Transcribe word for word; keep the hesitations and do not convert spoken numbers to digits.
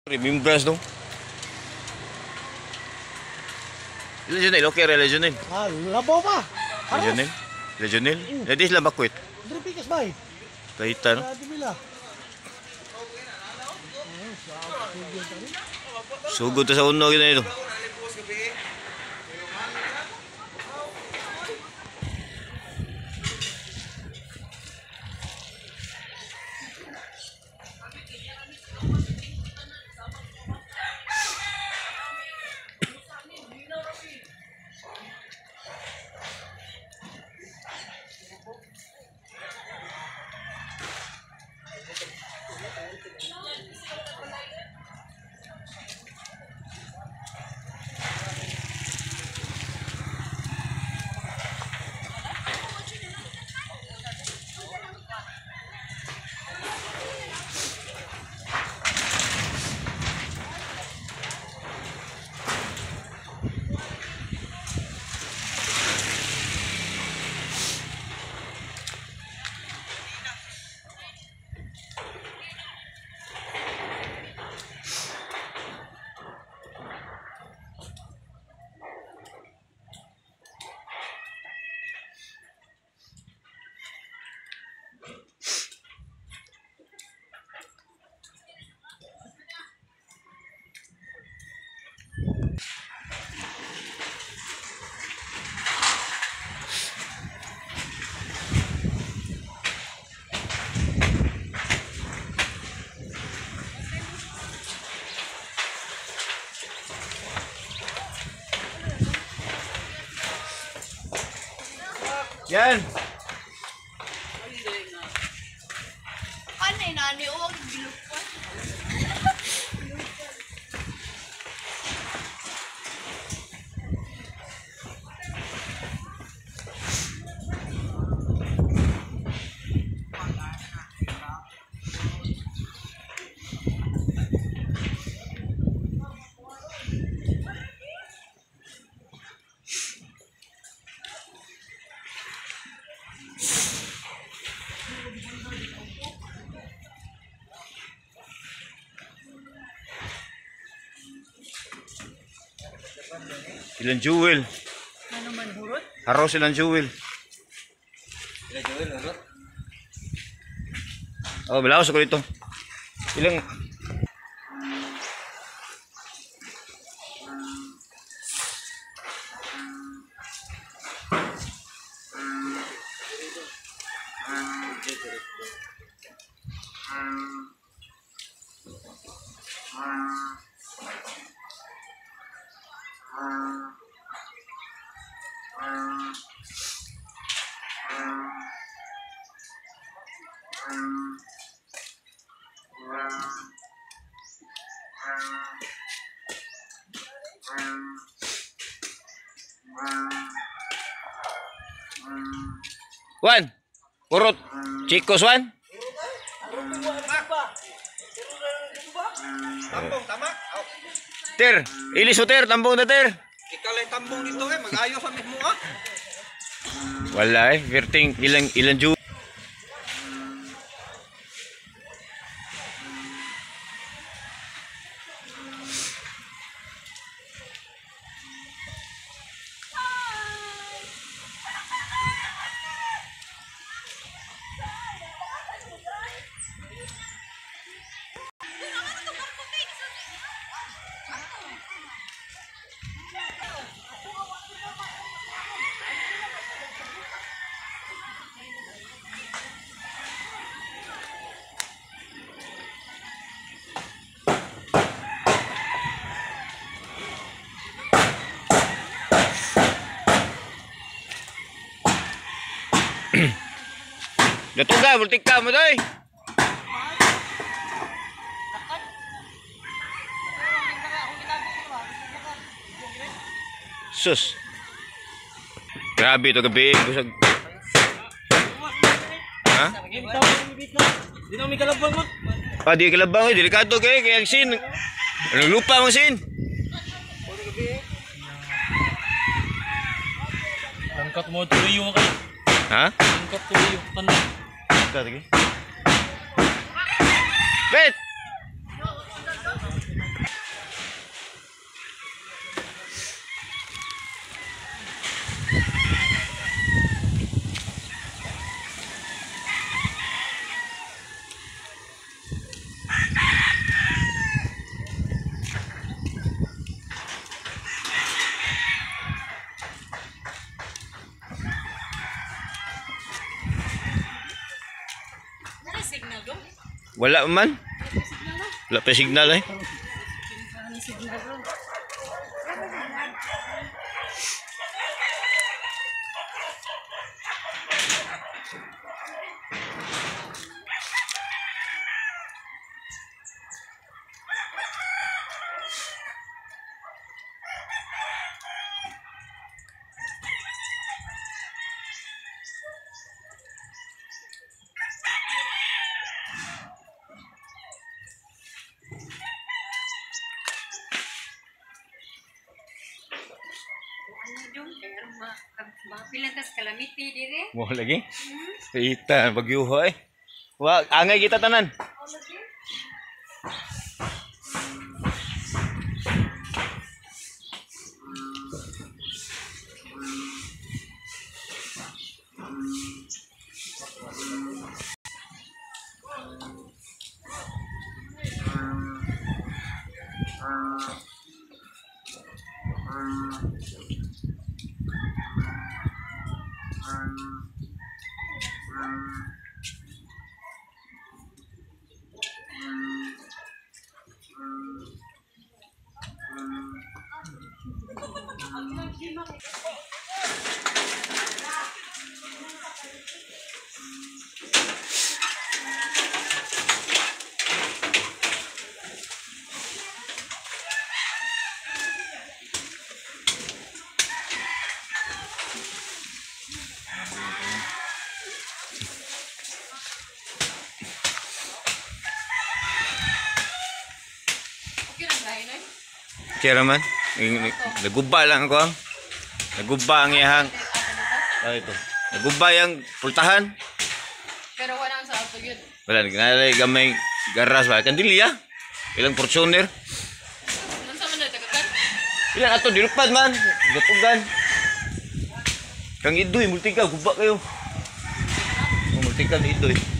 Remembrances dong. Legionel, okay ra Legionel. Ah, labaw pa. Legionel. Legionel. Jadi sila bakwit. Diri pikas bay. Kahita no. Sugod ta sa uno gyud ito. Yan. Ano yung nani? Huwag gilupan. Ilan jewel. Ano man hurot? Haros ilan jewel. Ilan jewel hurot? Oh, balaos ako dito. Ilang Wan, urut, Chicos Wan. Tambong, tama? Ter, ilis mo ter, tambong na ter. Ikalay tambong dito eh, mag-ayos sa mismo ah. Wala eh, verting ilang ilang ju. Datungga, multik ka mo doy. Sus. Grabe to gabi, busag. Ha? Di na may kalabang mo. Pa di kalabang, delikado kay kay ang sin. Naglupa mo sin. Angkat mo tuloy yung kayo. Ha? Angkat tuloy yung kanan. Angkat lagi. Bet. Wala man. Wala pa signal eh. Ano signal bro? Ano dong, pero ma, mga pilang tas calamity dire. Mo lagi. Kita bagyuho eh. Wa angay kita tanan. Okay lang dahil eh. Kira man. Naguba lang ako. ang. Naguba ang iyahang. Ah, ito. Naguba yung pultahan. Pero wala sa auto yun. Wala, naglalay gamay garas ba? Kandili ah. Ilang Fortuner. Nang sa man na tagakat? Ilang ato, dilupad man. Gatugan. Kang idoy, multika, guba kayo. Oh, multika ni idoy.